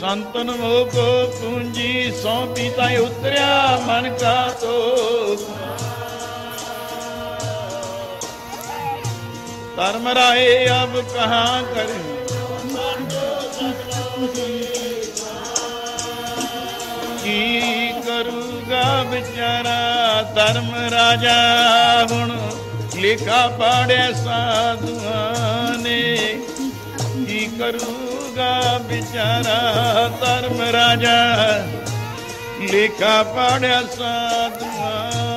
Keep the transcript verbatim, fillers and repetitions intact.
संतन मोह को पूंजी सौंपी ताई उतरिया मन का तो धर्म राय अब कहाँ करे की करूगा बेचारा धर्म राजा हुण लिखा पाड़े साधुआ ने की करूगा बेचारा धर्म राजा लिखा पाड़े साधुआ